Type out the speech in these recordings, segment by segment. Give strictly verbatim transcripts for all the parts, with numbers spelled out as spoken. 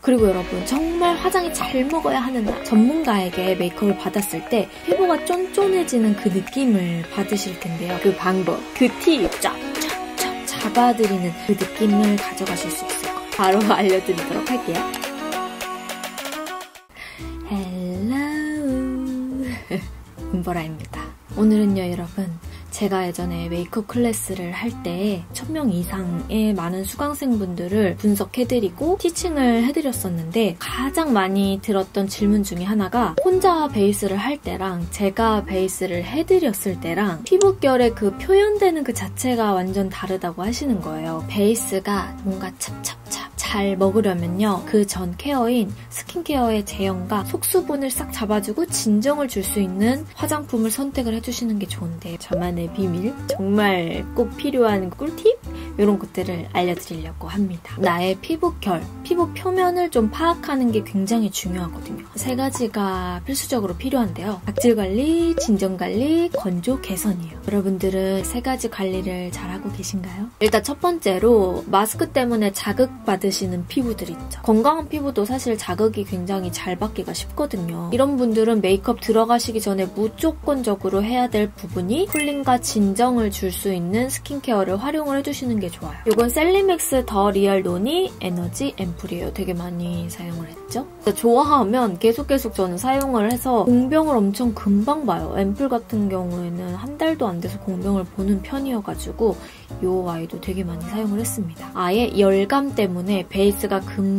그리고 여러분, 정말 화장이 잘 먹어야 하는 날, 전문가에게 메이크업을 받았을 때 피부가 쫀쫀해지는 그 느낌을 받으실 텐데요. 그 방법, 그 팁 쫙쫙쫙 잡아드리는 그 느낌을 가져가실 수 있을 거예요. 바로 알려드리도록 할게요. 헬로우 은보라입니다. 오늘은요 여러분, 제가 예전에 메이크업 클래스를 할 때 천 명 이상의 많은 수강생분들을 분석해드리고 티칭을 해드렸었는데, 가장 많이 들었던 질문 중에 하나가 혼자 베이스를 할 때랑 제가 베이스를 해드렸을 때랑 피부결의 그 표현되는 그 자체가 완전 다르다고 하시는 거예요. 베이스가 뭔가 찹찹찹 잘 먹으려면요, 그 전 케어인 스킨케어의 제형과 속수분을 싹 잡아주고 진정을 줄 수 있는 화장품을 선택을 해주시는 게 좋은데, 저만의 비밀, 정말 꼭 필요한 꿀팁? 이런 것들을 알려드리려고 합니다. 나의 피부결, 피부 표면을 좀 파악하는 게 굉장히 중요하거든요. 세 가지가 필수적으로 필요한데요. 각질관리, 진정관리, 건조 개선이에요. 여러분들은 세 가지 관리를 잘하고 계신가요? 일단 첫 번째로 마스크 때문에 자극받으시는 피부들 있죠. 건강한 피부도 사실 자극이 굉장히 잘 받기가 쉽거든요. 이런 분들은 메이크업 들어가시기 전에 무조건적으로 해야 될 부분이 쿨링과 진정을 줄 수 있는 스킨케어를 활용을 해주시는 게 좋아요. 이건 셀리맥스 더 리얼 노니 에너지 앰플이에요. 되게 많이 사용을 했죠. 좋아하면 계속 계속 저는 사용을 해서 공병을 엄청 금방 봐요. 앰플 같은 경우에는 한 달도 안 돼서 공병을 보는 편이어가지고 이 아이도 되게 많이 사용을 했습니다. 아예 열감 때문에 베이스가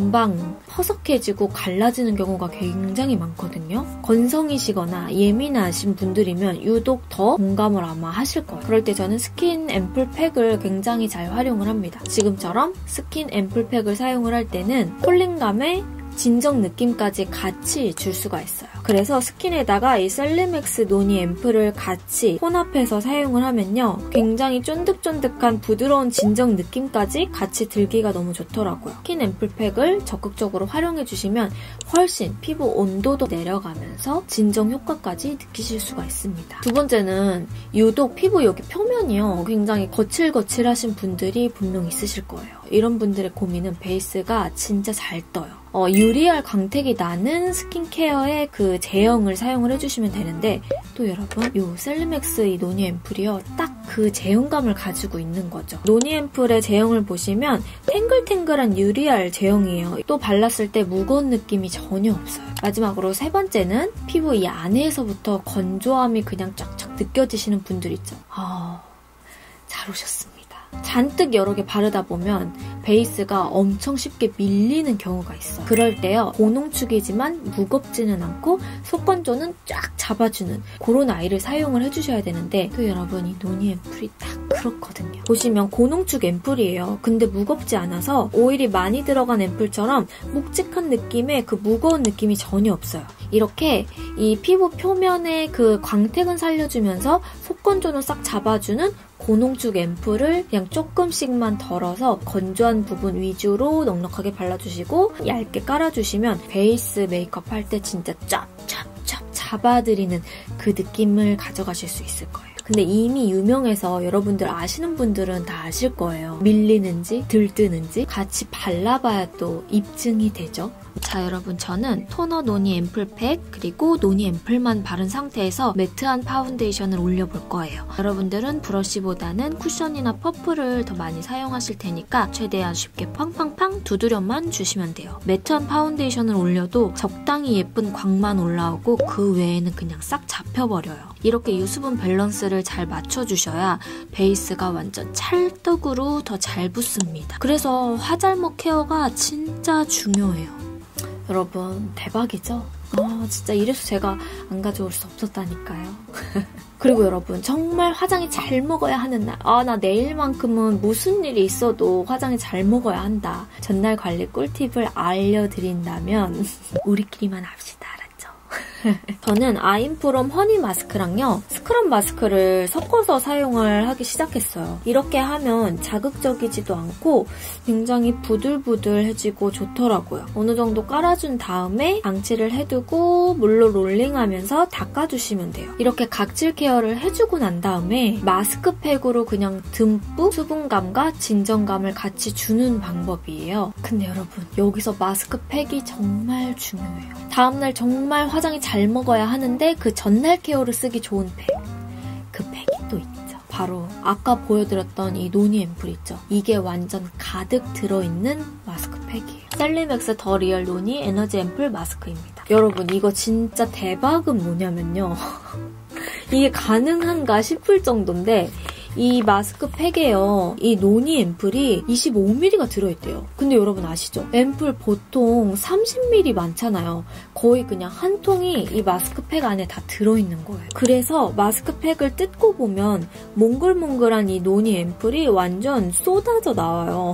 금방 퍼석해지고 갈라지는 경우가 굉장히 많거든요. 건성이시거나 예민하신 분들이면 유독 더 공감을 아마 하실 거예요. 그럴 때 저는 스킨 앰플팩을 굉장히 잘 활용을 합니다. 지금처럼 스킨 앰플팩을 사용을 할 때는 콜링감에 진정 느낌까지 같이 줄 수가 있어요. 그래서 스킨에다가 이 셀리맥스 노니 앰플을 같이 혼합해서 사용을 하면요, 굉장히 쫀득쫀득한 부드러운 진정 느낌까지 같이 들기가 너무 좋더라고요. 스킨 앰플팩을 적극적으로 활용해주시면 훨씬 피부 온도도 내려가면서 진정 효과까지 느끼실 수가 있습니다. 두 번째는 유독 피부 여기 표면이요, 굉장히 거칠거칠하신 분들이 분명 있으실 거예요. 이런 분들의 고민은 베이스가 진짜 잘 떠요. 어, 유리알 광택이 나는 스킨케어의 그 제형을 사용을 해주시면 되는데, 또 여러분, 이 셀리맥스 이 노니 앰플이요, 딱 그 제형감을 가지고 있는 거죠. 노니 앰플의 제형을 보시면 탱글탱글한 유리알 제형이에요. 또 발랐을 때 무거운 느낌이 전혀 없어요. 마지막으로 세 번째는 피부 이 안에서부터 건조함이 그냥 쫙쫙 느껴지시는 분들 있죠. 아, 잘 오셨습니다. 잔뜩 여러 개 바르다 보면 베이스가 엄청 쉽게 밀리는 경우가 있어요. 그럴 때요, 고농축이지만 무겁지는 않고 속건조는 쫙 잡아주는 그런 아이를 사용을 해주셔야 되는데, 또 여러분, 이 노니 앰플이 딱 그렇거든요. 보시면 고농축 앰플이에요. 근데 무겁지 않아서 오일이 많이 들어간 앰플처럼 묵직한 느낌의 그 무거운 느낌이 전혀 없어요. 이렇게 이 피부 표면의 그 광택은 살려주면서 속건조는 싹 잡아주는 고농축 앰플을 그냥 조금씩만 덜어서 건조한 부분 위주로 넉넉하게 발라주시고 얇게 깔아주시면 베이스 메이크업 할 때 진짜 쫙쫙쫙 잡아드리는 그 느낌을 가져가실 수 있을 거예요. 근데 이미 유명해서 여러분들 아시는 분들은 다 아실 거예요. 밀리는지 들뜨는지 같이 발라봐야 또 입증이 되죠. 자, 여러분, 저는 토너 노니 앰플팩 그리고 노니 앰플만 바른 상태에서 매트한 파운데이션을 올려볼 거예요. 여러분들은 브러쉬보다는 쿠션이나 퍼프를 더 많이 사용하실 테니까 최대한 쉽게 팡팡팡 두드려만 주시면 돼요. 매트한 파운데이션을 올려도 적당히 예쁜 광만 올라오고 그 외에는 그냥 싹 잡혀버려요. 이렇게 유수분 밸런스를 잘 맞춰주셔야 베이스가 완전 찰떡으로 더 잘 붙습니다. 그래서 화잘먹 케어가 진짜 중요해요. 여러분, 대박이죠? 아, 진짜 이래서 제가 안 가져올 수 없었다니까요. 그리고 여러분, 정말 화장이 잘 먹어야 하는 날. 아, 나 내일만큼은 무슨 일이 있어도 화장이 잘 먹어야 한다. 전날 관리 꿀팁을 알려드린다면 우리끼리만 합시다. 알았죠? 저는 아임프롬 허니 마스크랑요 스크럽 마스크를 섞어서 사용을 하기 시작했어요. 이렇게 하면 자극적이지도 않고 굉장히 부들부들해지고 좋더라고요. 어느 정도 깔아준 다음에 방치를 해두고 물로 롤링하면서 닦아주시면 돼요. 이렇게 각질 케어를 해주고 난 다음에 마스크팩으로 그냥 듬뿍 수분감과 진정감을 같이 주는 방법이에요. 근데 여러분, 여기서 마스크팩이 정말 중요해요. 다음날 정말 화장이 잘 먹어야 하는데 그 전날 케어를 쓰기 좋은 팩. 그 팩이 또 있죠. 바로 아까 보여드렸던 이 노니 앰플 있죠. 이게 완전 가득 들어있는 마스크팩이에요. 셀리맥스 더 리얼 노니 에너지 앰플 마스크입니다. 여러분, 이거 진짜 대박은 뭐냐면요. 이게 가능한가 싶을 정도인데 이 마스크팩에요. 이 노니 앰플이 이십오 밀리리터가 들어있대요. 근데 여러분 아시죠? 앰플 보통 삼십 밀리리터 많잖아요. 거의 그냥 한 통이 이 마스크팩 안에 다 들어있는 거예요. 그래서 마스크팩을 뜯고 보면 몽글몽글한 이 노니 앰플이 완전 쏟아져 나와요.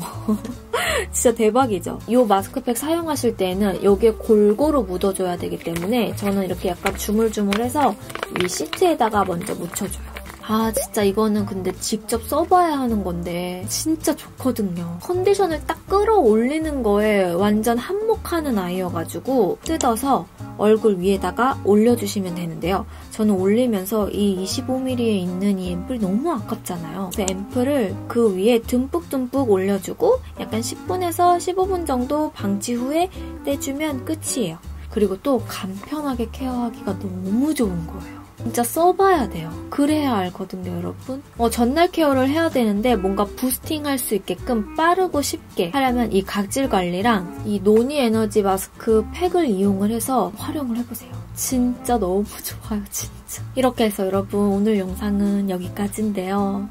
진짜 대박이죠? 이 마스크팩 사용하실 때는 여기에 골고루 묻어줘야 되기 때문에 저는 이렇게 약간 주물주물해서 이 시트에다가 먼저 묻혀줘요. 아, 진짜 이거는 근데 직접 써봐야 하는 건데 진짜 좋거든요. 컨디션을 딱 끌어올리는 거에 완전 한몫하는 아이여가지고 뜯어서 얼굴 위에다가 올려주시면 되는데요. 저는 올리면서 이 이십오 밀리리터에 있는 이 앰플이 너무 아깝잖아요. 그래서 앰플을 그 위에 듬뿍듬뿍 올려주고 약간 십 분에서 십오 분 정도 방치 후에 떼주면 끝이에요. 그리고 또 간편하게 케어하기가 너무 좋은 거예요. 진짜 써봐야 돼요. 그래야 알거든요, 여러분. 어, 전날 케어를 해야 되는데 뭔가 부스팅할 수 있게끔 빠르고 쉽게 하려면 이 각질 관리랑 이 노니 에너지 마스크 팩을 이용을 해서 활용을 해보세요. 진짜 너무 좋아요, 진짜. 이렇게 해서 여러분, 오늘 영상은 여기까지인데요.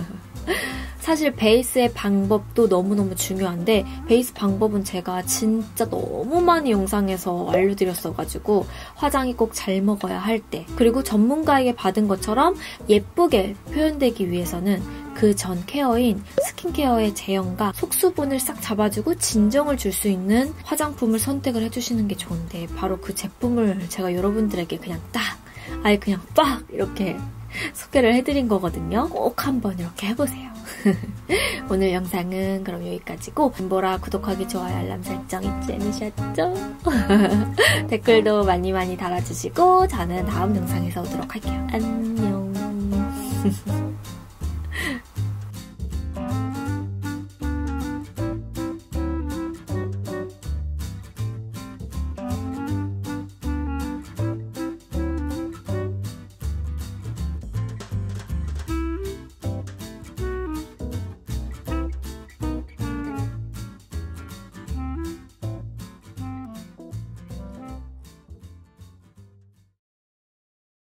사실 베이스의 방법도 너무너무 중요한데 베이스 방법은 제가 진짜 너무 많이 영상에서 알려드렸어가지고 화장이 꼭 잘 먹어야 할 때, 그리고 전문가에게 받은 것처럼 예쁘게 표현되기 위해서는 그 전 케어인 스킨케어의 제형과 속수분을 싹 잡아주고 진정을 줄 수 있는 화장품을 선택을 해주시는 게 좋은데 바로 그 제품을 제가 여러분들에게 그냥 딱, 아예 그냥 빡 이렇게 소개를 해드린 거거든요. 꼭 한번 이렇게 해보세요. 오늘 영상은 그럼 여기까지고, 엠보라 구독하기, 좋아요, 알람 설정 잊지 않으셨죠? 댓글도 많이 많이 달아주시고 저는 다음 영상에서 오도록 할게요. 안녕.